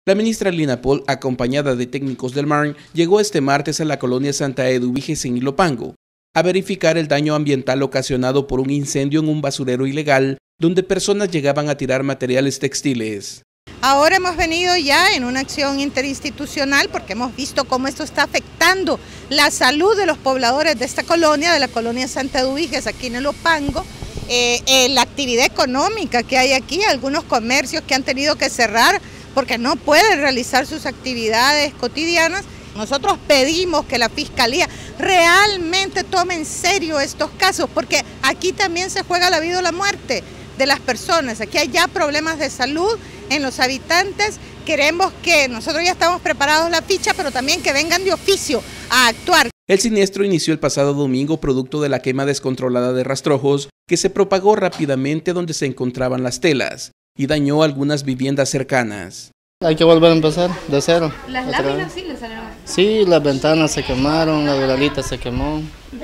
La ministra Lina Pol, acompañada de técnicos del MARN, llegó este martes a la colonia Santa Eduviges en Ilopango a verificar el daño ambiental ocasionado por un incendio en un basurero ilegal donde personas llegaban a tirar materiales textiles. Ahora hemos venido ya en una acción interinstitucional porque hemos visto cómo esto está afectando la salud de los pobladores de esta colonia, de la colonia Santa Eduviges, aquí en Ilopango, la actividad económica que hay aquí, algunos comercios que han tenido que cerrar porque no pueden realizar sus actividades cotidianas. Nosotros pedimos que la Fiscalía realmente tome en serio estos casos, porque aquí también se juega la vida o la muerte de las personas. Aquí hay ya problemas de salud en los habitantes. Queremos que nosotros ya estamos preparados la ficha, pero también que vengan de oficio a actuar. El siniestro inició el pasado domingo producto de la quema descontrolada de rastrojos que se propagó rápidamente donde se encontraban las telas y dañó algunas viviendas cercanas. Hay que volver a empezar de cero. ¿Las láminas sí le salieron? Sí, las ventanas se quemaron, la duralita se quemó.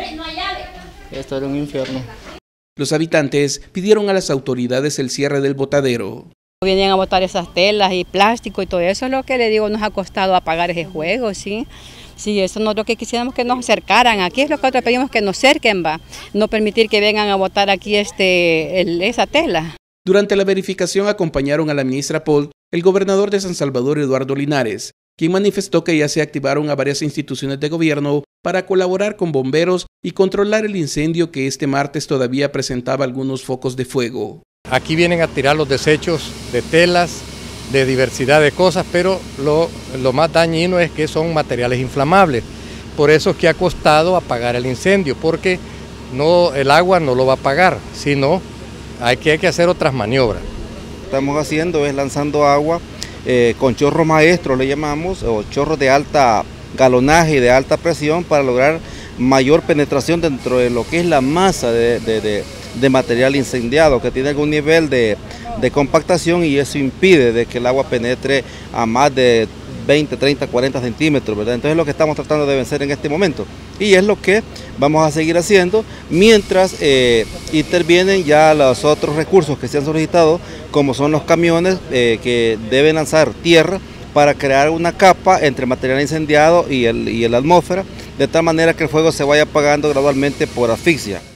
Esto era un infierno. Los habitantes pidieron a las autoridades el cierre del botadero. Vienen a botar esas telas y plástico y todo eso es lo que le digo, nos ha costado apagar ese juego, ¿sí? Sí, eso no es lo que quisiéramos, que nos acercaran. Aquí es lo que nosotros pedimos, que nos cerquen, va. No permitir que vengan a botar aquí esa tela. Durante la verificación acompañaron a la ministra Pol el gobernador de San Salvador, Eduardo Linares, quien manifestó que ya se activaron a varias instituciones de gobierno para colaborar con bomberos y controlar el incendio que este martes todavía presentaba algunos focos de fuego. Aquí vienen a tirar los desechos de telas, de diversidad de cosas, pero lo más dañino es que son materiales inflamables. Por eso es que ha costado apagar el incendio, porque el agua no lo va a apagar, sino hay que hacer otras maniobras. Estamos haciendo es lanzando agua con chorros maestros, le llamamos, o chorros de alta galonaje y de alta presión para lograr mayor penetración dentro de lo que es la masa de material incendiado, que tiene algún nivel de compactación, y eso impide de que el agua penetre a más de 20, 30, 40 centímetros, ¿verdad? Entonces es lo que estamos tratando de vencer en este momento y es lo que vamos a seguir haciendo mientras intervienen ya los otros recursos que se han solicitado, como son los camiones que deben lanzar tierra para crear una capa entre material incendiado y la atmósfera, de tal manera que el fuego se vaya apagando gradualmente por asfixia.